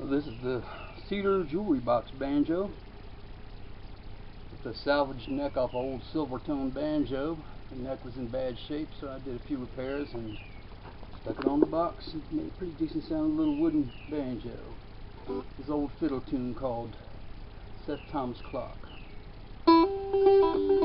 This is the cedar jewelry box banjo. It's a salvaged neck off an old silver tone banjo. The neck was in bad shape, so I did a few repairs and stuck it on the box and made a pretty decent sounding little wooden banjo. This old fiddle tune called Seth Thomas Clock.